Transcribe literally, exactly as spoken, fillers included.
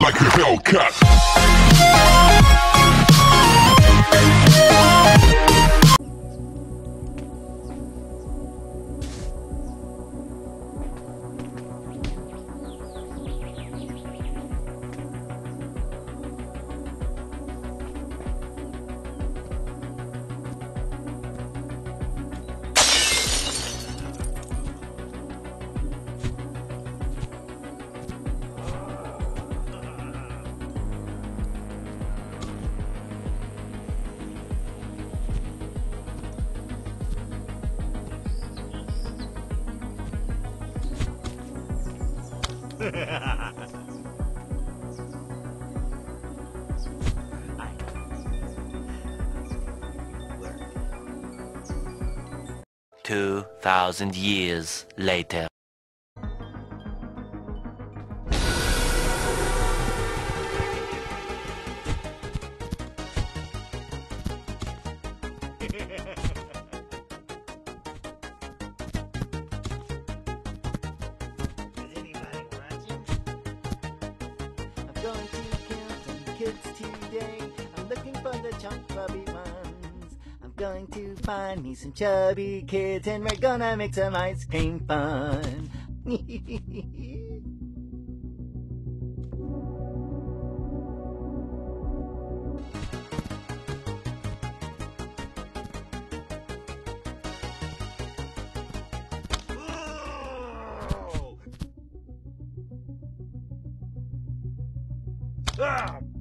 like a Hellcat. Two thousand years later. Going to kill some kids today. I'm looking for the chunk chubby ones. I'm going to find me some chubby kids and we're gonna make some ice cream fun. Ah!